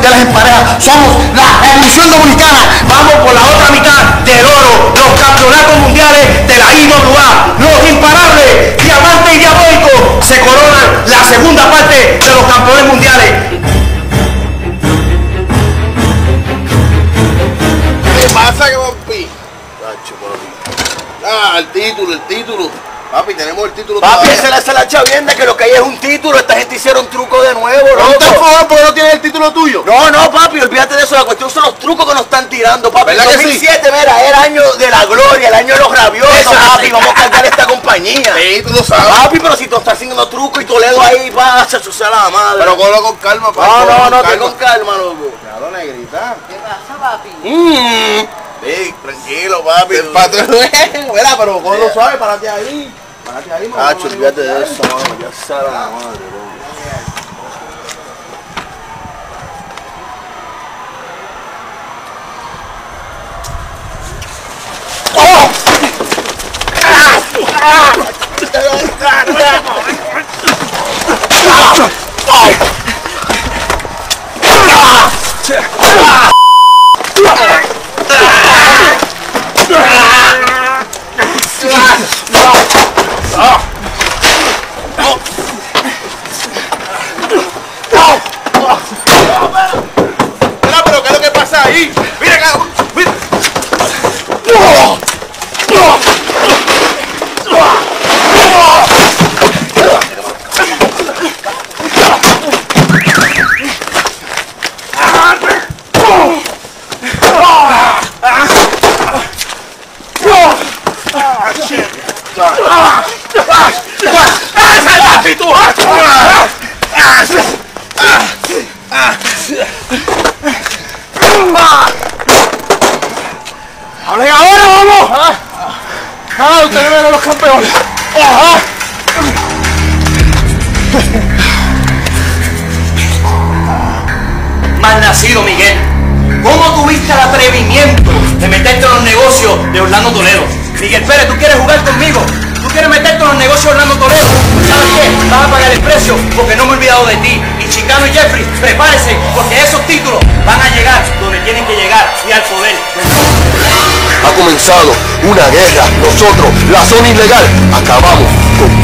mundiales en pareja. Somos la Revolución Dominicana. Vamos por la otra mitad del oro, los campeonatos mundiales de la IWA. Los imparables, Diamante y Diabólico, se coronan la segunda parte de los campeones mundiales. ¿Qué pasa, que papi? Tacho, papi. Ah, el título. Papi, tenemos el título. Papi, esa es la chavienda, que lo que hay es un título. Esta gente hicieron truco de nuevo, ¿No te favor porque no tienes el título tuyo? No, papi, olvídate de eso. La cuestión son los trucos que nos están tirando, papi. ¿Verdad que 2007, sí? Mira, era el año de la gloria, el año de los rabiosos, papi. Vamos a cargar esta compañía. Sí, tú lo sabes. Papi, pero si tú estás haciendo trucos y Toledo ahí, pasa, chusa la madre. Pero cógelo con calma, papi. No, que con calma, loco. Claro, negrita. ¿Qué pasa, papi? Sí, tranquilo, papi. El patrón mira, pero cógelo suave, párate ahí. Párate ahí, mamá. Olvídate de eso, mano. Ya sabe la madre, loco. Mira, pero ¿qué es lo que pasa ahí? Mira acá, mira. ¡Hablen ahora, vamos! Ustedes ven los campeones. Mal nacido, Miguel. ¿Cómo tuviste el atrevimiento de meterte en los negocios de Orlando Toledo? Miguel Pérez, ¿tú quieres jugar conmigo? ¿Tú quieres meterte en los negocios de Orlando Toledo? ¿Sabes qué? Vas a pagar el precio porque no me he olvidado de ti. Y Chicano y Jeffrey, prepárense porque esos títulos van a llegar donde tienen que llegar y al poder. Ha comenzado una guerra. Nosotros, la zona ilegal, acabamos con